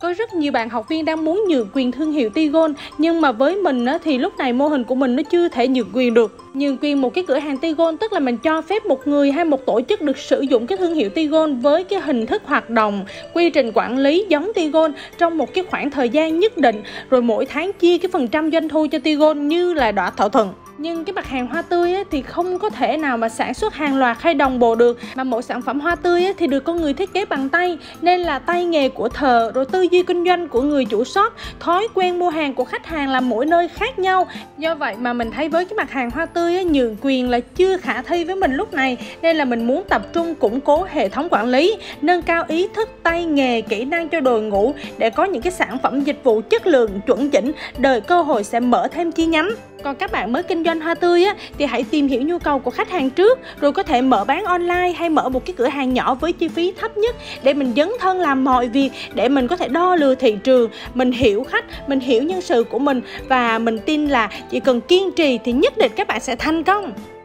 Có rất nhiều bạn học viên đang muốn nhượng quyền thương hiệu Tigon, nhưng mà với mình thì lúc này mô hình của mình nó chưa thể nhượng quyền được. Nhượng quyền một cái cửa hàng Tigon tức là mình cho phép một người hay một tổ chức được sử dụng cái thương hiệu Tigon với cái hình thức hoạt động, quy trình quản lý giống Tigon trong một cái khoảng thời gian nhất định, rồi mỗi tháng chia cái phần trăm doanh thu cho Tigon như là đã thỏa thuận. Nhưng cái mặt hàng hoa tươi thì không có thể nào mà sản xuất hàng loạt hay đồng bộ được, mà mỗi sản phẩm hoa tươi thì được con người thiết kế bằng tay, nên là tay nghề của thợ, rồi tư duy kinh doanh của người chủ shop, thói quen mua hàng của khách hàng là mỗi nơi khác nhau. Do vậy mà mình thấy với cái mặt hàng hoa tươi nhượng quyền là chưa khả thi với mình lúc này, nên là mình muốn tập trung củng cố hệ thống quản lý, nâng cao ý thức, tay nghề, kỹ năng cho đội ngũ để có những cái sản phẩm dịch vụ chất lượng chuẩn chỉnh, đợi cơ hội sẽ mở thêm chi nhánh. Còn các bạn mới kinh doanh hoa tươi thì hãy tìm hiểu nhu cầu của khách hàng trước, rồi có thể mở bán online hay mở một cái cửa hàng nhỏ với chi phí thấp nhất để mình dấn thân làm mọi việc, để mình có thể đo lường thị trường, mình hiểu khách, mình hiểu nhân sự của mình, và mình tin là chỉ cần kiên trì thì nhất định các bạn sẽ thành công.